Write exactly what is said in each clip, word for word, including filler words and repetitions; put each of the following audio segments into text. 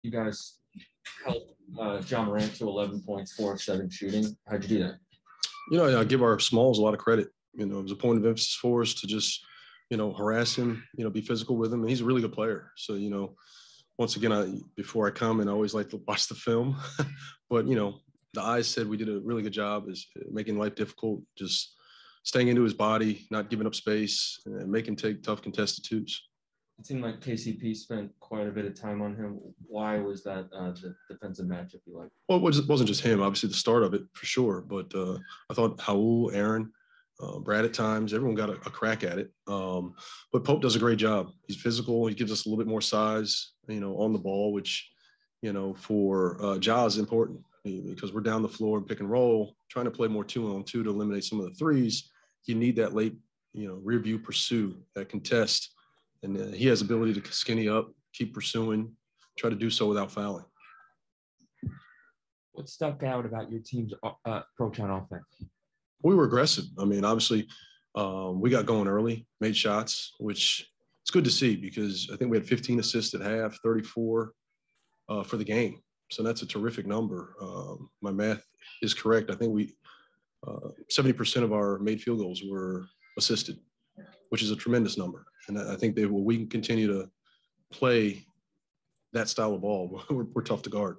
You guys helped uh, John Morant to eleven points, four of seven shooting. How'd you do that? You know, I give our smalls a lot of credit. You know, it was a point of emphasis for us to just, you know, harass him, you know, be physical with him. And he's a really good player. So, you know, once again, I, before I come, and I always like to watch the film. But, you know, the eyes said we did a really good job is making life difficult, just staying into his body, not giving up space, and make him take tough contested twos. It seemed like K C P spent quite a bit of time on him. Why was that uh, the defensive matchup you like? Well, it wasn't just him. Obviously, the start of it for sure. But uh, I thought Raul, Aaron, uh, Brad at times, everyone got a, a crack at it. Um, but Pope does a great job. He's physical. He gives us a little bit more size, you know, on the ball, which, you know, for uh, Ja is important because we're down the floor and pick and roll, trying to play more two on two to eliminate some of the threes. You need that late, you know, rear view pursue, that contest. And uh, he has ability to skinny up, keep pursuing, try to do so without fouling. What stuck out about your team's uh, approach on offense? We were aggressive. I mean, obviously, um, we got going early, made shots, which it's good to see because I think we had fifteen assists at half, thirty-four uh, for the game. So that's a terrific number. Um, my math is correct. I think we uh, seventy percent of our made field goals were assisted, which is a tremendous number. And I think that we can continue to play that style of ball. We're, we're tough to guard.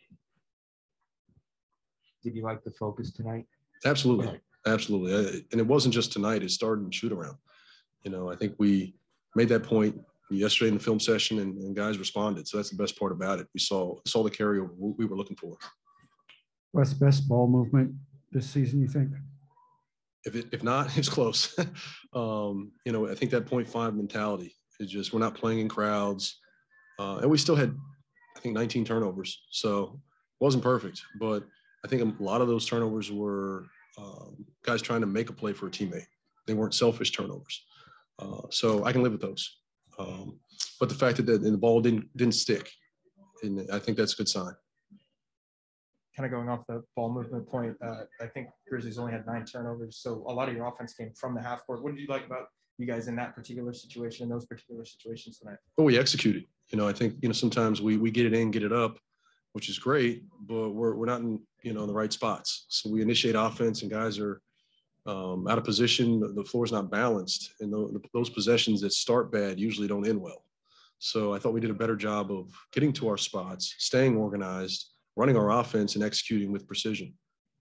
Did you like the focus tonight? Absolutely. Absolutely. And it wasn't just tonight. It started in shoot around. You know, I think we made that point yesterday in the film session and, and guys responded. So that's the best part about it. We saw, saw the carryover we were looking for. What's best ball movement this season, you think? If it, if not, it's close. um, you know, I think that point five mentality is just, we're not playing in crowds. Uh, and we still had, I think, nineteen turnovers. So it wasn't perfect, but I think a lot of those turnovers were um, guys trying to make a play for a teammate. They weren't selfish turnovers. Uh, so I can live with those. Um, but the fact that the, the ball didn't, didn't stick, and I think that's a good sign. Kind of going off the ball movement point, uh, I think Grizzlies only had nine turnovers, so a lot of your offense came from the half court. What did you like about you guys in that particular situation, in those particular situations tonight? Well, we executed. You know, I think, you know, sometimes we we get it in, get it up, which is great, but we're we're not in, you know, in the right spots. So we initiate offense and guys are um, out of position. The floor's not balanced, and the, those possessions that start bad usually don't end well. So I thought we did a better job of getting to our spots, staying organized, running our offense and executing with precision.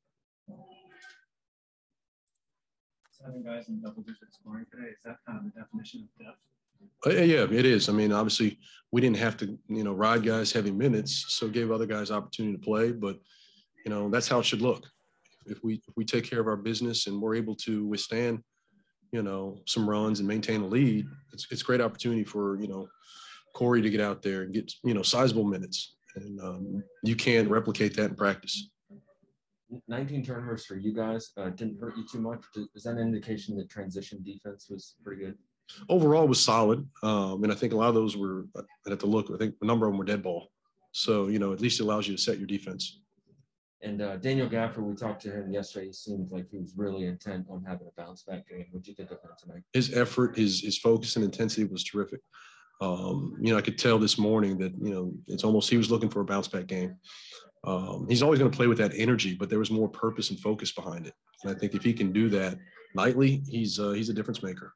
Seven guys in double-digit scoring today, is that kind of the definition of depth? Uh, yeah, it is. I mean, obviously, we didn't have to, you know, ride guys heavy minutes, so it gave other guys opportunity to play. But, you know, that's how it should look. If we if we take care of our business and we're able to withstand, you know, some runs and maintain a lead, it's it's a great opportunity for, you know, Corey to get out there and get, you know, sizable minutes. And um, you can't replicate that in practice. nineteen turnovers for you guys uh, didn't hurt you too much. Is that an indication that transition defense was pretty good? Overall, it was solid. Um, and I think a lot of those were, I'd have to look, I think a number of them were dead ball. So, you know, at least it allows you to set your defense. And uh, Daniel Gafford, we talked to him yesterday. He seemed like he was really intent on having a bounce back game. What did you think of him tonight? His effort, his his focus and intensity was terrific. Um, you know, I could tell this morning that, you know, it's almost, he was looking for a bounce back game. Um, he's always going to play with that energy, but there was more purpose and focus behind it. And I think if he can do that nightly, he's uh, he's a difference maker.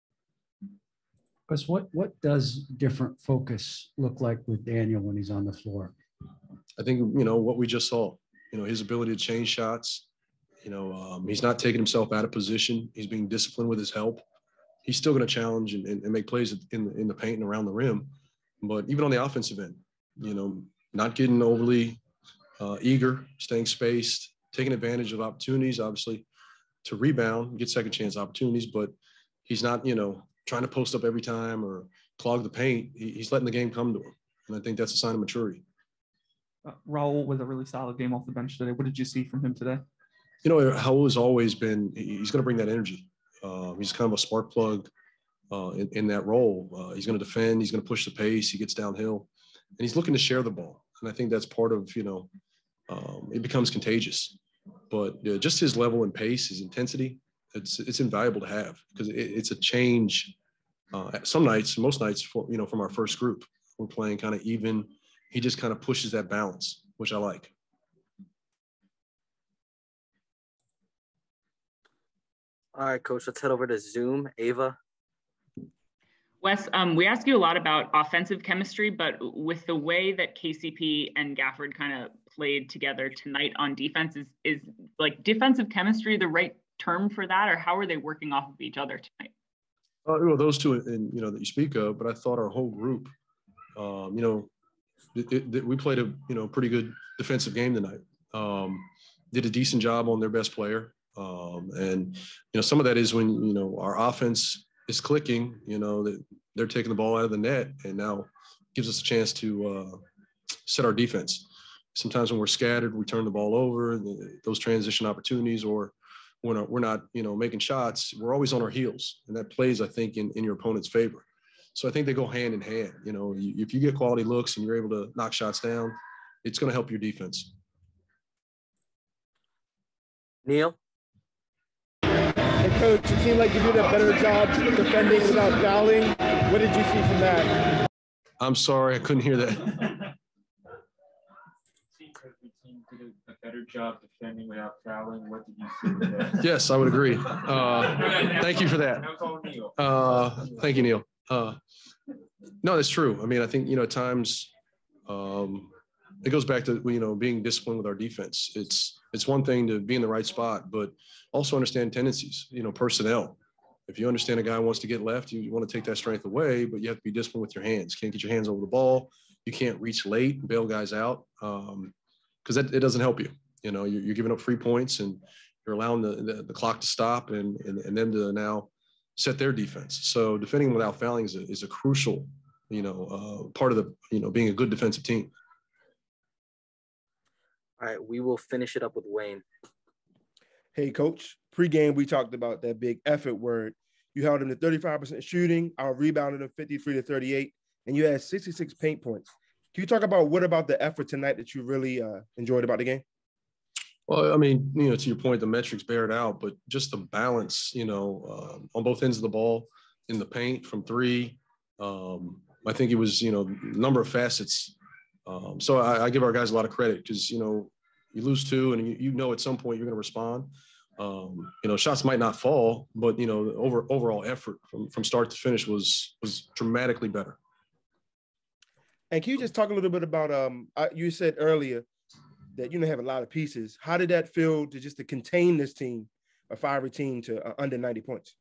Because what, what does different focus look like with Daniel when he's on the floor? I think, you know, what we just saw, you know, his ability to change shots, you know, um, he's not taking himself out of position. He's being disciplined with his help. He's still going to challenge and, and make plays in the, in the paint and around the rim. But even on the offensive end, you know, not getting overly uh, eager, staying spaced, taking advantage of opportunities, obviously, to rebound, get second chance opportunities. But he's not, you know, trying to post up every time or clog the paint. He, he's letting the game come to him. And I think that's a sign of maturity. Uh, Raul with a really solid game off the bench today. What did you see from him today? You know, Raul has always been, he's going to bring that energy. Uh, he's kind of a spark plug uh, in, in that role. Uh, he's going to defend. He's going to push the pace. He gets downhill. And he's looking to share the ball. And I think that's part of, you know, um, it becomes contagious. But uh, just his level and pace, his intensity, it's it's invaluable to have because it, it's a change. Uh, some nights, most nights, for, you know, from our first group, we're playing kind of even he just kind of pushes that balance, which I like. All right, Coach, let's head over to Zoom. Ava. Wes, um, we asked you a lot about offensive chemistry, but with the way that K C P and Gafford kind of played together tonight on defense, is, is like defensive chemistry the right term for that, or how are they working off of each other tonight? Uh, well, those two, and you know, that you speak of, but I thought our whole group, um, you know, it, it, it, we played a you know pretty good defensive game tonight. Um, did a decent job on their best player, um, and you know, some of that is when you know our offense is clicking. You know that they're taking the ball out of the net, and now gives us a chance to uh, set our defense. Sometimes when we're scattered, we turn the ball over. The, those transition opportunities, or when we're not, you know, making shots, we're always on our heels, and that plays, I think, in, in your opponent's favor. So I think they go hand in hand. You know, you, if you get quality looks and you're able to knock shots down, it's going to help your defense. Neil? Hey, Coach, it seemed like you did a better job defending without fouling. What did you see from that? I'm sorry, I couldn't hear that. Did a better job defending without fouling. What did you see with that? Yes, I would agree. Uh, thank you for that. That was all Neil. Uh, thank you, Neil. Uh, no, that's true. I mean, I think, you know, at times um, it goes back to, you know, being disciplined with our defense. It's, it's one thing to be in the right spot, but also understand tendencies, you know, personnel. If you understand a guy wants to get left, you, you want to take that strength away, but you have to be disciplined with your hands. Can't get your hands over the ball. You can't reach late and bail guys out. Um, because that it doesn't help you. You know, you're, you're giving up free points, and you're allowing the, the, the clock to stop and, and and them to now set their defense. So defending without fouling is a, is a crucial, you know, uh, part of the, you know, being a good defensive team. All right, we will finish it up with Wayne. Hey, Coach, pregame, we talked about that big effort word. You held them to thirty-five percent shooting, out rebounded them fifty-three to thirty-eight, and you had sixty-six paint points. Can you talk about what about the effort tonight that you really uh, enjoyed about the game? Well, I mean, you know, to your point, the metrics bear it out, but just the balance, you know, um, on both ends of the ball, in the paint, from three. Um, I think it was, you know, a number of facets. Um, so I, I give our guys a lot of credit because, you know, you lose two and you, you know at some point you're going to respond. Um, you know, shots might not fall, but, you know, the over, overall effort from, from start to finish was was dramatically better. And can you just talk a little bit about, um, you said earlier that you don't have a lot of pieces. How did that feel to just to contain this team, a fiery team, to uh, under ninety points?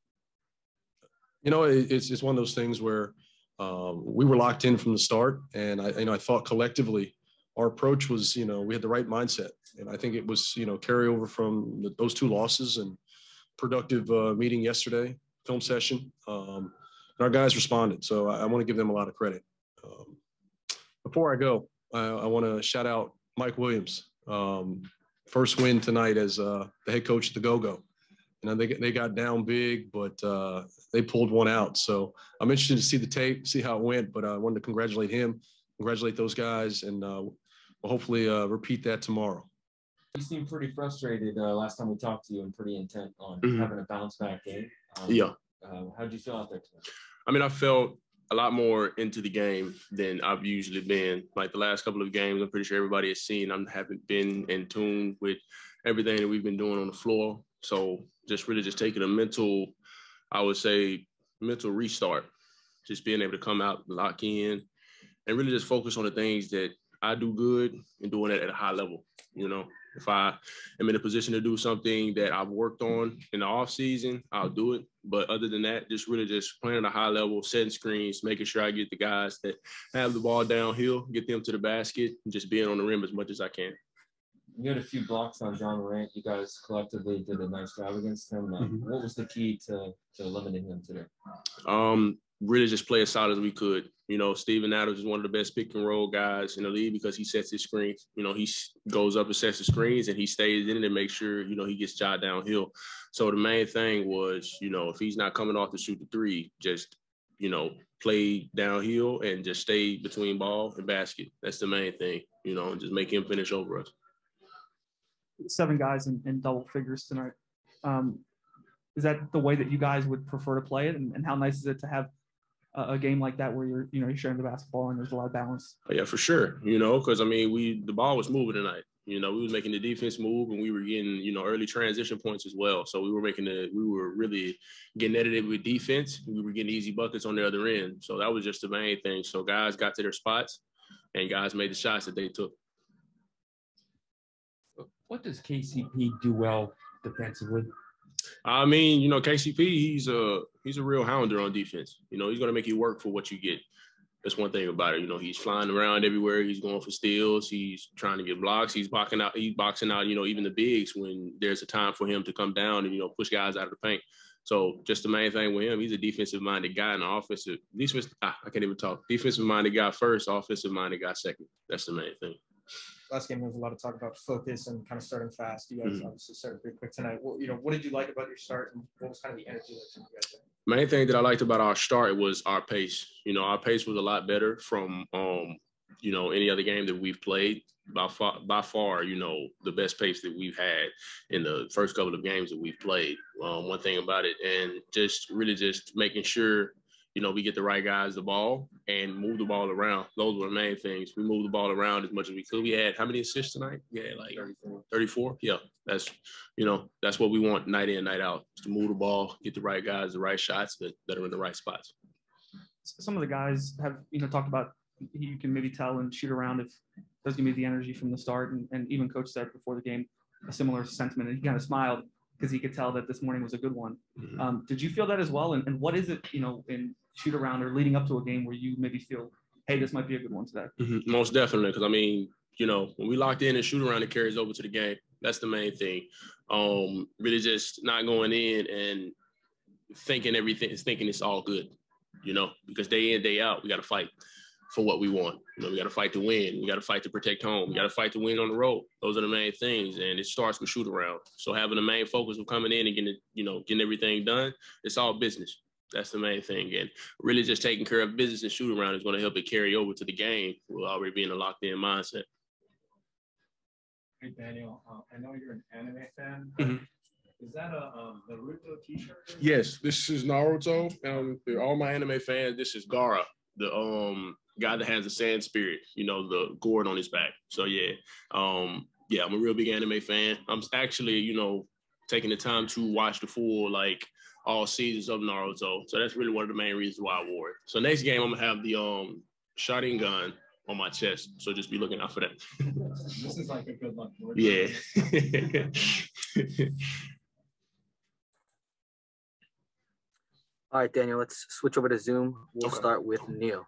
You know, it, it's, it's one of those things where um, we were locked in from the start. And I, you know, I thought collectively our approach was, you know, we had the right mindset. And I think it was, you know, carryover from the, those two losses and productive uh, meeting yesterday, film session. Um, and our guys responded. So I, I want to give them a lot of credit. Um, Before I go, I, I want to shout out Mike Williams. Um, first win tonight as uh, the head coach of the Go-Go. You know, they they got down big, but uh, they pulled one out. So I'm interested to see the tape, see how it went. But I wanted to congratulate him, congratulate those guys, and uh, we'll hopefully uh, repeat that tomorrow. You seemed pretty frustrated uh, last time we talked to you, and pretty intent on Mm-hmm. having a bounce back game. Um, Yeah. Uh, how did you feel out there tonight? I mean, I felt a lot more into the game than I've usually been. Like the last couple of games, I'm pretty sure everybody has seen. I haven't been in tune with everything that we've been doing on the floor. So just really just taking a mental, I would say, mental restart. Just being able to come out, lock in, and really just focus on the things that I do good and doing it at a high level. You know, if I am in a position to do something that I've worked on in the off season, I'll do it. But other than that, just really just playing at a high level, setting screens, making sure I get the guys that have the ball downhill, get them to the basket, and just being on the rim as much as I can. You had a few blocks on John Morant. You guys collectively did a nice job against him. Uh, Mm-hmm. What was the key to, to limiting him today? Um, really just play as solid as we could. You know, Steven Adams is one of the best pick and roll guys in the league because he sets his screens. You know, he goes up and sets the screens and he stays in it and makes sure, you know, he gets shot downhill. So the main thing was, you know, if he's not coming off to shoot the three, just, you know, play downhill and just stay between ball and basket. That's the main thing, you know, and just make him finish over us. Seven guys in, in double figures tonight. Um, is that the way that you guys would prefer to play it? And, and how nice is it to have a, a game like that where you're, you know, you're sharing the basketball and there's a lot of balance? Oh, yeah, for sure. You know, because I mean, we the ball was moving tonight. You know, we was making the defense move, and we were getting, you know, early transition points as well. So we were making the, we were really getting edited with defense. We were getting easy buckets on the other end. So that was just the main thing. So guys got to their spots, and guys made the shots that they took. What does K C P do well defensively? I mean, you know, K C P, he's a he's a real hounder on defense. You know, he's going to make you work for what you get. That's one thing about it. You know, he's flying around everywhere. He's going for steals. He's trying to get blocks. He's boxing out. He's boxing out. You know, even the bigs when there's a time for him to come down and, you know, push guys out of the paint. So just the main thing with him, he's a defensive-minded guy and an offensive. Defense. Ah, I can't even talk. Defensive-minded guy first. Offensive-minded guy second. That's the main thing. Last game, there was a lot of talk about focus and kind of starting fast. You guys Mm-hmm. obviously started pretty quick tonight. What, you know, what did you like about your start, and what was kind of the energy that you guys had? Main thing that I liked about our start was our pace. You know, our pace was a lot better from, um, you know, any other game that we've played. By far, by far, you know, the best pace that we've had in the first couple of games that we've played. Um, one thing about it, and just really just making sure, you know, we get the right guys the ball and move the ball around. Those were the main things. We moved the ball around as much as we could. We had how many assists tonight? We had like thirty-four. thirty-four? Yeah, that's, you know, that's what we want night in, night out, is to move the ball, get the right guys, the right shots that, that are in the right spots. Some of the guys have, you know, talked about, you can maybe tell and shoot around if there's going to be the energy from the start. And, and even coach said before the game, a similar sentiment, and he kind of smiled because he could tell that this morning was a good one. Mm-hmm. Um, did you feel that as well? And, and what is it, you know, in shoot around or leading up to a game where you maybe feel, hey, this might be a good one today? Mm-hmm. Most definitely. Because I mean, you know, when we locked in and shoot around, it carries over to the game. That's the main thing. Um, really just not going in and thinking everything is thinking it's all good, you know, because day in, day out, we got to fight for what we want. You know, we got to fight to win. We got to fight to protect home. We got to fight to win on the road. Those are the main things. And it starts with shoot around. So having the main focus of coming in and getting, you know, getting everything done, it's all business. That's the main thing. And really just taking care of business and shoot around is going to help it carry over to the game. We'll already be in a locked in mindset. Hey, Daniel, uh, I know you're an anime fan. Mm-hmm. Is that a um, Naruto t-shirt? Yes, this is Naruto. Um, for all my anime fans, this is Gaara, the um guy that has the sand spirit, you know, the gourd on his back. So yeah, um, yeah, I'm a real big anime fan. I'm actually, you know, taking the time to watch the full, like, all seasons of Naruto. So that's really one of the main reasons why I wore it. So next game, I'm gonna have the um Sharingan on my chest. So just be looking out for that. This is like a good luck. Yeah. All right, Daniel, let's switch over to Zoom. We'll Okay. start with Neil.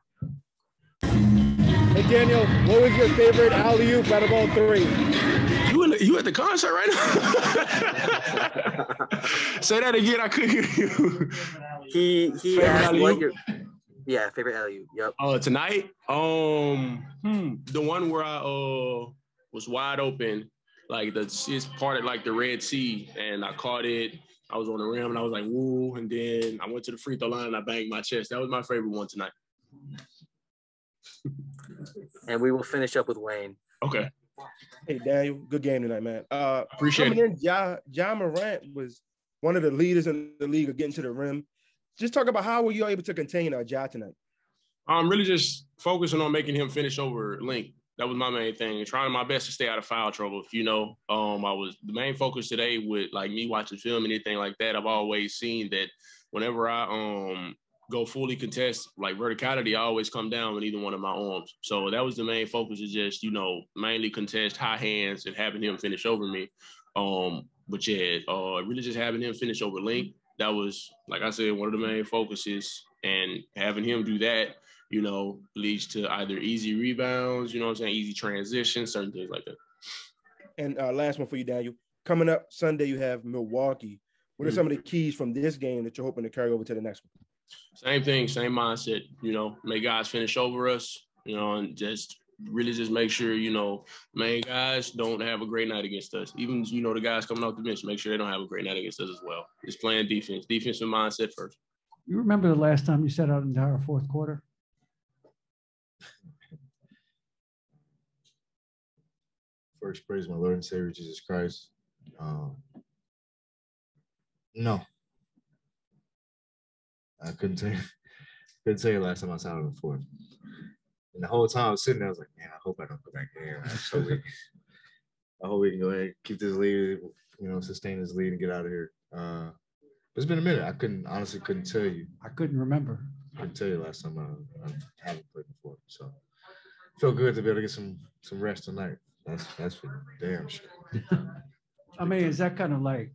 Hey, Daniel, what was your favorite alley-oop out of all three? You in the, you at the concert right now? Say that again. I couldn't hear you. He he Favorite asked alley-oop? what your yeah favorite alley-oop. Yep. Uh, tonight, um, hmm, the one where I uh was wide open, like the it's part of like the Red Sea, and I caught it. I was on the rim, and I was like, woo, and then I went to the free throw line and I banged my chest. That was my favorite one tonight. And we will finish up with Wayne. Okay. Hey, Daniel, good game tonight, man. Uh, Appreciate coming it. in, Ja, Ja Morant was one of the leaders in the league of getting to the rim. Just talk about how were you able to contain uh, Ja tonight? I'm really just focusing on making him finish over Link. That was my main thing. Trying my best to stay out of foul trouble. You know, um, I was the main focus today with like me watching film and anything like that. I've always seen that whenever I um go fully contest, like verticality, I always come down with either one of my arms. So that was the main focus, is just, you know, mainly contest high hands and having him finish over me. Um, but yeah, uh, really just having him finish over Link. That was, like I said, one of the main focuses, and having him do that, you know, leads to either easy rebounds, you know what I'm saying, easy transitions, certain things like that. And uh, last one for you, Daniel. Coming up Sunday, you have Milwaukee. What are Mm-hmm. some of the keys from this game that you're hoping to carry over to the next one? Same thing, same mindset, you know, make guys finish over us, you know, and just really just make sure, you know, main guys don't have a great night against us. Even, you know, the guys coming off the bench, make sure they don't have a great night against us as well. Just playing defense, defensive mindset first. You remember the last time you set out an entire fourth quarter? First, praise my Lord and Savior Jesus Christ. Um, no, I couldn't tell you. Couldn't tell you last time I saw him in the fourth. And the whole time I was sitting there, I was like, man, I hope I don't go back there. I hope we, I hope we can go ahead and keep this lead, you know, sustain this lead and get out of here. Uh, it's been a minute. I couldn't honestly couldn't tell you. I couldn't remember. I couldn't tell you last time I, I haven't played before. So felt good to be able to get some some rest tonight. That's that's for damn sure. I mean, is that kind of like,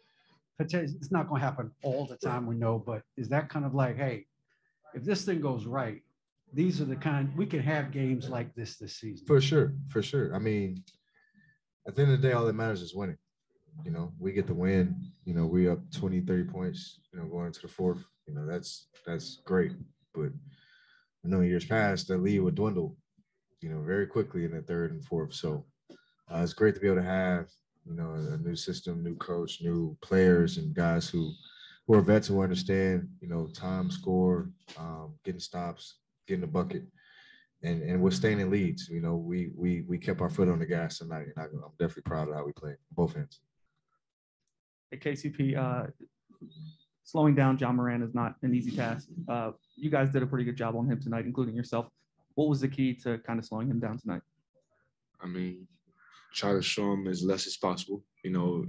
it's not going to happen all the time, we know, but is that kind of like, hey, if this thing goes right, these are the kind, we can have games like this this season. For sure, for sure. I mean, at the end of the day, all that matters is winning. You know, we get the win. You know, we up twenty, thirty points, you know, going into the fourth. You know, that's that's great. But I know years past, the lead would dwindle, you know, very quickly in the third and fourth. So uh, it's great to be able to have, you know, a new system, new coach, new players, and guys who who are vets who understand, you know, time, score, um, getting stops, getting the bucket, and and we're staying in leads. You know, we we we kept our foot on the gas tonight, and I, I'm definitely proud of how we played, both ends. Hey, K C P, uh, slowing down John Moran is not an easy task. Uh, you guys did a pretty good job on him tonight, including yourself. What was the key to kind of slowing him down tonight? I mean, try to show him as less as possible, you know,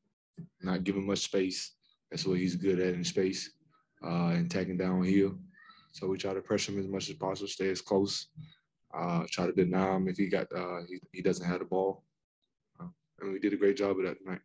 not give him much space. That's what he's good at in space, uh, and tagging downhill. So we try to pressure him as much as possible, stay as close, uh, try to deny him if he got uh, he, he doesn't have the ball. Uh, and we did a great job of that tonight.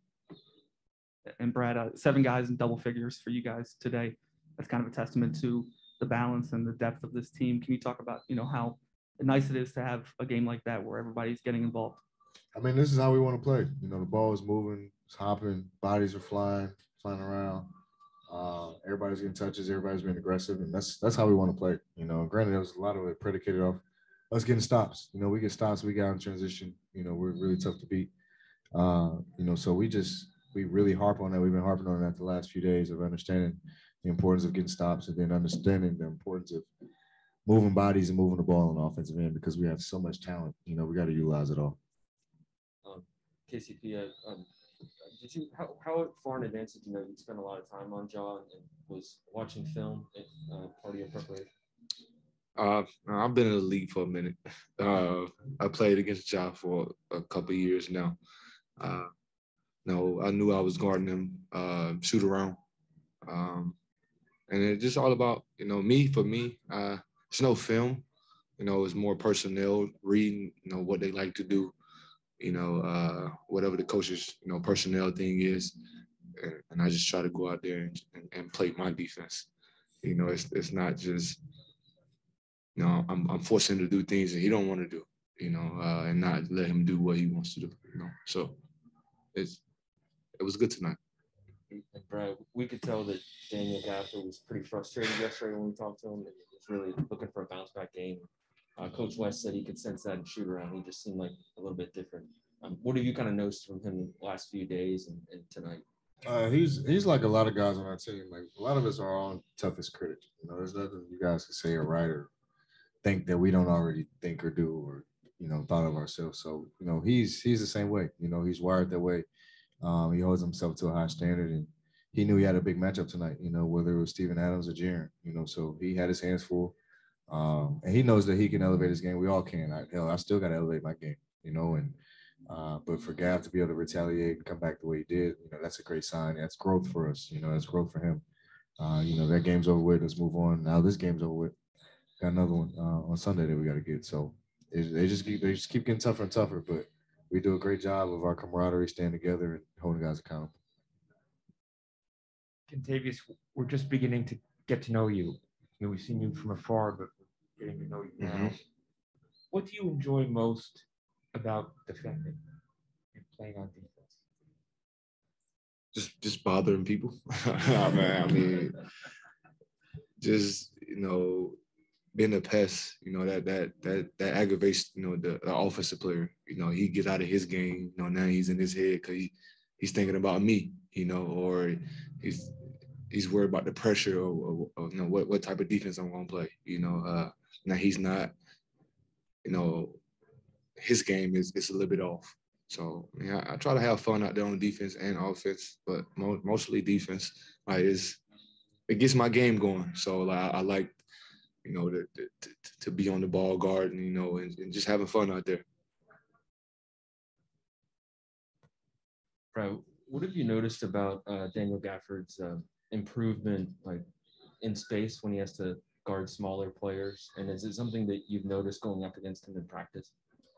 And Brad, uh, seven guys in double figures for you guys today. That's kind of a testament to the balance and the depth of this team. Can you talk about, you know, how nice it is to have a game like that where everybody's getting involved? I mean, this is how we want to play. You know, the ball is moving, it's hopping, bodies are flying, flying around. Uh, everybody's getting touches, everybody's being aggressive, and that's that's how we want to play. You know, granted, there was a lot of it predicated off us getting stops. You know, we get stops, we get out in transition. You know, we're really tough to beat. Uh, you know, so we just we really harp on that. We've been harping on that the last few days of understanding the importance of getting stops and then understanding the importance of moving bodies and moving the ball on the offensive end because we have so much talent. You know, we got to utilize it all. Um, K C P, uh, um, did you how, how far in advance did you know you'd spend a lot of time on Jaw and was watching film and uh, part of your preparation? Uh, I've been in the league for a minute. Uh, I played against Ja for a couple of years now. Uh, no, I knew I was guarding him, uh, shoot around. Um, and it's just all about, you know, me, for me, uh, it's no film, you know, it's more personnel, reading, you know, what they like to do, you know, uh, whatever the coach's, you know, personnel thing is. And, and I just try to go out there and, and, and play my defense. You know, it's it's not just, you know, I'm, I'm forcing him to do things that he don't want to do, you know, uh, and not let him do what he wants to do, you know. So it's, it was good tonight. And Brad, we could tell that Daniel Gafford was pretty frustrated yesterday when we talked to him, and he was really looking for a bounce back game. Uh, Coach Wes said he could sense that in shoot around. He just seemed like a little bit different. Um, what have you kind of noticed from him the last few days and, and tonight? Uh, he's he's like a lot of guys on our team. Like a lot of us are our own toughest critic. You know, there's nothing you guys can say or write or think that we don't already think or do or you know thought of ourselves. So you know, he's he's the same way. You know, he's wired that way. Um, he holds himself to a high standard, and he knew he had a big matchup tonight. You know, whether it was Steven Adams or Jaren. You know, so he had his hands full, um, and he knows that he can elevate his game. We all can. I, hell, I still got to elevate my game. You know, and. Uh, but for Gav to be able to retaliate and come back the way he did, you know, that's a great sign. That's growth for us. You know, that's growth for him. Uh, you know, that game's over with. Let's move on. Now this game's over with. Got another one uh, on Sunday that we got to get. So it, they just keep they just keep getting tougher and tougher. But we do a great job of our camaraderie, staying together and holding guys accountable. Kentavious, we're just beginning to get to know you. You know, we've seen you from afar, but we're getting to know you now. Mm-hmm. What do you enjoy most about defending and playing on defense? Just, just bothering people. Oh, man, I mean, just you know, being a pest. You know that that that that aggravates. You know the, the offensive player. You know he get out of his game. You know now he's in his head because he, he's thinking about me. You know, or he's he's worried about the pressure or, or, or you know what what type of defense I'm gonna play. You know, uh, now he's not. You know. His game is, is a little bit off. So, yeah, I, I try to have fun out there on defense and offense, but mo- mostly defense. Like, it's, it gets my game going. So, like, I, I like you know, to, to, to be on the ball guard and, you know, and, and just having fun out there. Right. What have you noticed about uh, Daniel Gafford's uh, improvement, like in space when he has to guard smaller players? And is it something that you've noticed going up against him in practice?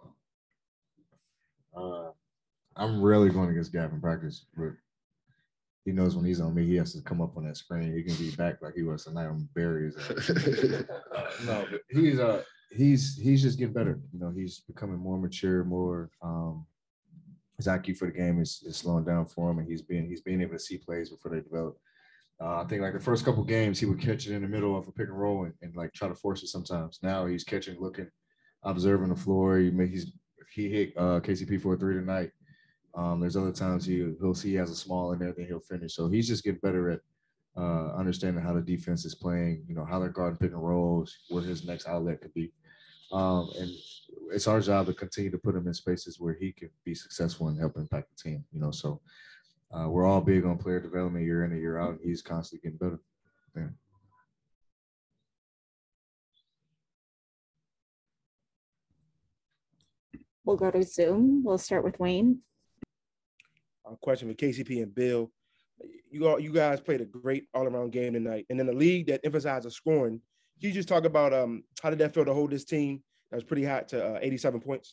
Uh, I'm rarely going against Gav in practice, but he knows when he's on me, he has to come up on that screen. He can be back like he was tonight on Barry's. uh, no, but he's uh he's he's just getting better. You know, he's becoming more mature, more um his I Q for the game is, is slowing down for him, and he's being he's being able to see plays before they develop. Uh, I think like the first couple games, he would catch it in the middle of a pick and roll and, and like try to force it sometimes. Now he's catching, looking, observing the floor. He may, he's he hit uh, K C P for a three tonight. Um, there's other times he he'll see he has a small in there, then he'll finish. So he's just getting better at uh, understanding how the defense is playing. You know, how they're guarding pick and rolls, what his next outlet could be. Um, and it's our job to continue to put him in spaces where he can be successful and help impact the team. You know, so. Uh, we're all big on player development year in and year out, and he's constantly getting better. Yeah. We'll go to Zoom. We'll start with Wayne. A question for K C P and Bill. You all, you guys played a great all-around game tonight, and in a league that emphasizes scoring, can you just talk about um, how did that feel to hold this team that was pretty hot to uh, eighty-seven points?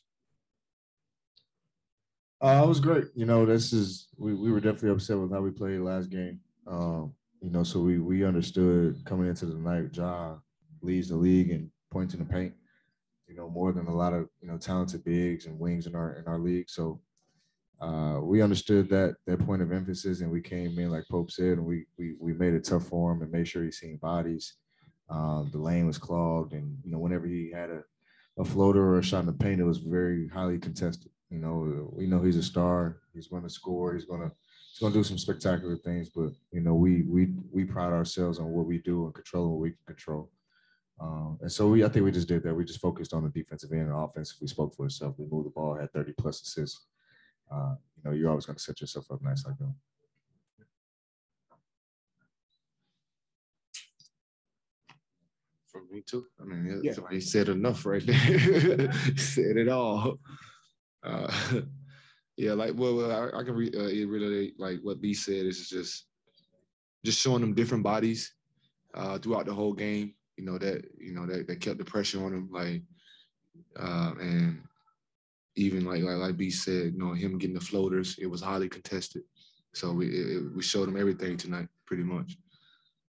Uh, it was great. You know, this is we, we were definitely upset with how we played last game. Um, you know, so we we understood coming into the night, Ja leads the league in points in the paint. You know, more than a lot of you know talented bigs and wings in our in our league. So uh, we understood that that point of emphasis, and we came in like Pope said, and we we we made it tough for him and made sure he's seeing bodies. Um, the lane was clogged, and you know, whenever he had a a floater or a shot in the paint, it was very highly contested. You know, we know he's a star. He's going to score. He's going to he's going to do some spectacular things. But you know, we we we pride ourselves on what we do and controlling what we can control. Um, and so we, I think we just did that. We just focused on the defensive end and offense. We spoke for itself. We moved the ball, had thirty plus assists. Uh, you know, you're always going to set yourself up nice like that. For me too. I mean, Yeah. he said enough right there. He said it all. Uh, yeah, like well, I, I can re, uh, relate like what B said. Is just just showing them different bodies uh, throughout the whole game. You know that you know that, that kept the pressure on him. Like uh, and even like like like B said, you know him getting the floaters. It was highly contested. So we it, we showed him everything tonight, pretty much.